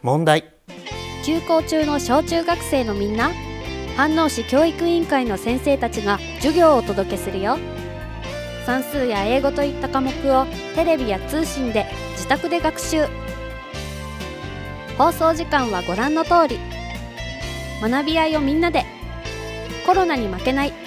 問題。 休校中の小中学生のみんな、飯能市教育委員会の先生たちが授業をお届けするよ。算数や英語といった科目をテレビや通信で自宅で学習。放送時間はご覧の通り。学び合いをみんなで。コロナに負けない